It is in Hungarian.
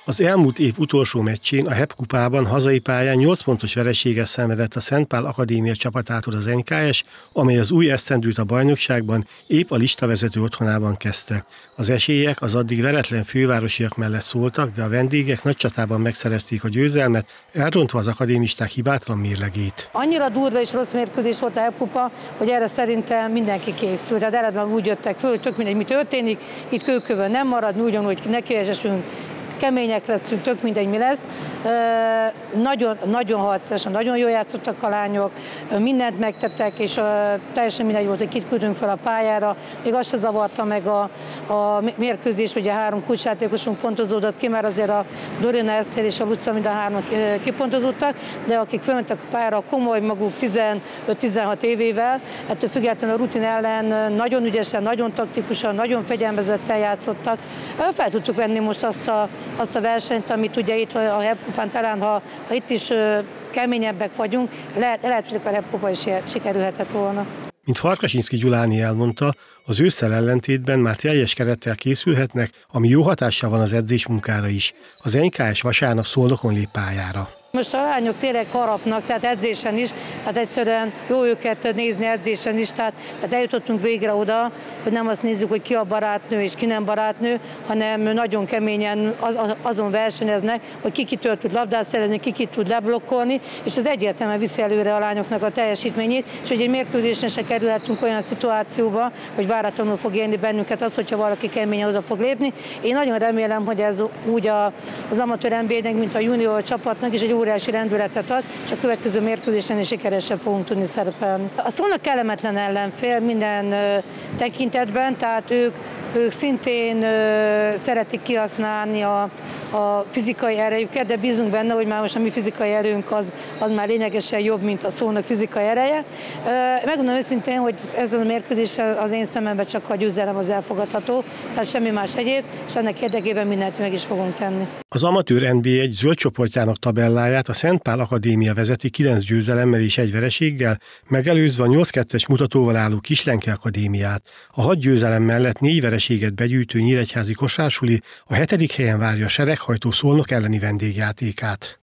Az elmúlt év utolsó meccsén a HEP kupában hazai pályán 8 pontos vereséget szenvedett a Szent Pál Akadémia csapatától az NKS, amely az új esztendőt a bajnokságban épp a listavezető otthonában kezdte. Az esélyek az addig veretlen fővárosiak mellett szóltak, de a vendégek nagy csatában megszerezték a győzelmet, elrontva az akadémisták hibátlan mérlegét. Annyira durva és rossz mérkőzés volt a HEP kupa, hogy erre szerintem mindenki készült. Tehát eredetileg úgy jöttek föl, hogy tök mindegy, mi történik, itt kőkövön nem marad, mi ugyanúgy nekiesünk, kemények leszünk, tök mindegy, mi lesz. Nagyon harcosan, nagyon jól játszottak a lányok, mindent megtettek, és teljesen mindegy volt, hogy kit küldünk fel a pályára. Még azt se zavarta meg a mérkőzés, ugye 3 kulcsjátékosunk pontozódott ki, mert azért a Dorina, Eszter és a Luca mind a 3 kipontozódtak, de akik fölmentek a pályára komoly maguk 15-16 évével, ettől függetlenül a rutin ellen nagyon ügyesen, nagyon taktikusan, nagyon fegyelmezetten játszottak. Fel tudtuk venni most azt a versenyt, amit ugye itt a HEP kupán talán, ha itt is keményebbek vagyunk, lehet, hogy a HEP kupa is sikerülhetett volna. Mint Farkasinszky Gyuláné elmondta, az ősszel ellentétben már teljes kerettel készülhetnek, ami jó hatással van az edzésmunkára is. Az NKS vasárnap Szolnokon lép pályára. Most a lányok tényleg harapnak, tehát edzésen is, tehát egyszerűen jó őket nézni edzésen is, tehát eljutottunk végre oda, hogy nem azt nézzük, hogy ki a barátnő és ki nem barátnő, hanem nagyon keményen azon versenyeznek, hogy ki tud labdát szerezni, ki tud leblokkolni, és ez egyértelműen viszi előre a lányoknak a teljesítményét, és hogy egy mérkőzésen se kerülhetünk olyan szituációba, hogy váratlanul fog érni bennünket az, hogyha valaki keményen oda fog lépni. Én nagyon remélem, hogy ez úgy az amatőr NB-nek, mint a junior csapatnak is egy óriási rendületet ad, és a következő mérkőzésen is sikeresen fogunk tudni szerepelni. A Szolnok kellemetlen ellenfél minden tekintetben, tehát ők szintén szeretik kihasználni a fizikai erejüket, de bízunk benne, hogy már most a mi fizikai erőnk az már lényegesen jobb, mint a Szolnok fizikai ereje. Megmondom őszintén, hogy ezzel a mérkőzéssel az én szememben csak a győzelem az elfogadható, tehát semmi más egyéb, és ennek érdekében mindent meg is fogunk tenni. Az amatőr NB1 zöld csoportjának tabelláját a Szent Pál Akadémia vezeti 9 győzelemmel és 1 vereséggel, megelőzve a 8-2-es mutatóval álló Kislenke Akadémiát. A 6 győzelem mellett 4 vereséget begyűjtő nyíregyházi kosársuli a 7. helyen várja a sereghajtó Szolnok elleni vendégjátékát.